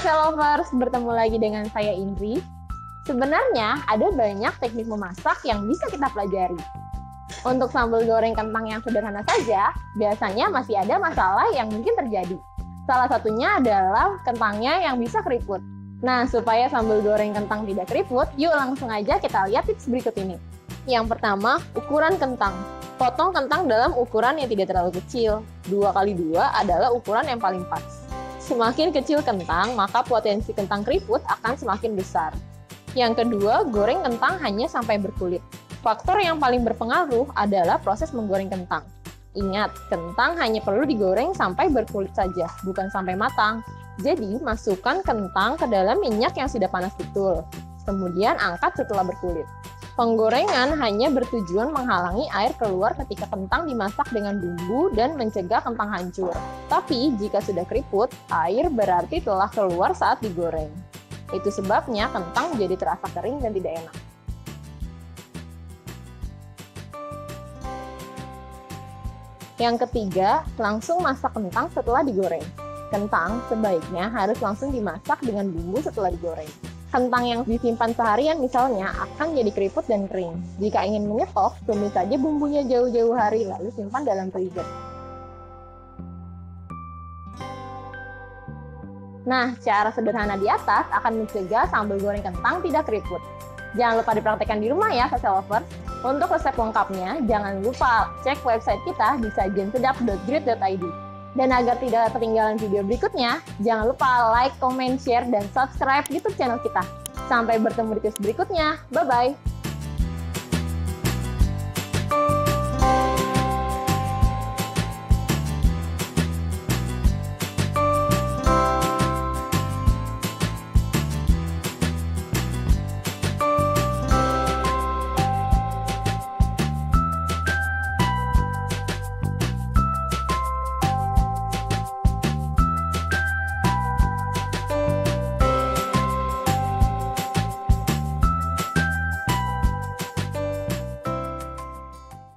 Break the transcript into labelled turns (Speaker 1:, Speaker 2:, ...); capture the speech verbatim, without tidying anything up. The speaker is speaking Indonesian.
Speaker 1: Social Lovers, bertemu lagi dengan saya Indri. Sebenarnya ada banyak teknik memasak yang bisa kita pelajari. Untuk sambal goreng kentang yang sederhana saja, biasanya masih ada masalah yang mungkin terjadi. Salah satunya adalah kentangnya yang bisa keriput. Nah, supaya sambal goreng kentang tidak keriput, yuk langsung aja kita lihat tips berikut ini. Yang pertama, ukuran kentang. Potong kentang dalam ukuran yang tidak terlalu kecil. dua kali dua adalah ukuran yang paling pas. Semakin kecil kentang, maka potensi kentang keriput akan semakin besar. Yang kedua, goreng kentang hanya sampai berkulit. Faktor yang paling berpengaruh adalah proses menggoreng kentang. Ingat, kentang hanya perlu digoreng sampai berkulit saja, bukan sampai matang. Jadi, masukkan kentang ke dalam minyak yang sudah panas betul. Kemudian angkat setelah berkulit. Penggorengan hanya bertujuan menghalangi air keluar ketika kentang dimasak dengan bumbu dan mencegah kentang hancur. Tapi jika sudah keriput, air berarti telah keluar saat digoreng. Itu sebabnya kentang menjadi terasa kering dan tidak enak. Yang ketiga, langsung masak kentang setelah digoreng. Kentang sebaiknya harus langsung dimasak dengan bumbu setelah digoreng. Kentang yang disimpan seharian misalnya akan jadi keriput dan kering. Jika ingin menyetok, tumis saja bumbunya jauh-jauh hari lalu simpan dalam freezer. Nah, cara sederhana di atas akan mencegah sambal goreng kentang tidak keriput. Jangan lupa dipraktekkan di rumah ya, Social Lovers. Untuk resep lengkapnya, jangan lupa cek website kita di sajian sedap dot grid dot i d. Dan agar tidak ketinggalan video berikutnya, jangan lupa like, comment, share, dan subscribe YouTube channel kita. Sampai bertemu di tips berikutnya. Bye-bye!